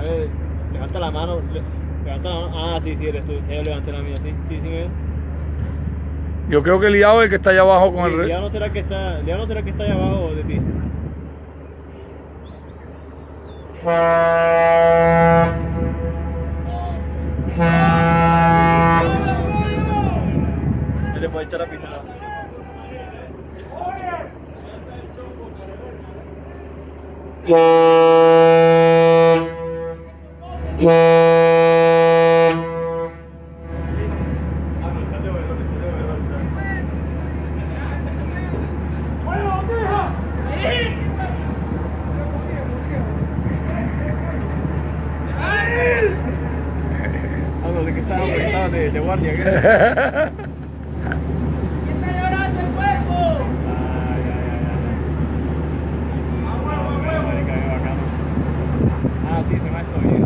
A ver, levanta la mano. Levanta la mano. Ah, sí, eres tú. Ya yo levanté la mía, sí, me ves. Yo creo que Liao es el que está allá abajo con Sí, el... Liao no será que está allá abajo de ti. Él le puede echar la pistola. ¿De qué estabas? ¿Estabas de guardia? ¿Qué? ¡Está llorando el cuerpo! Ah, sí, se me ha esto bien.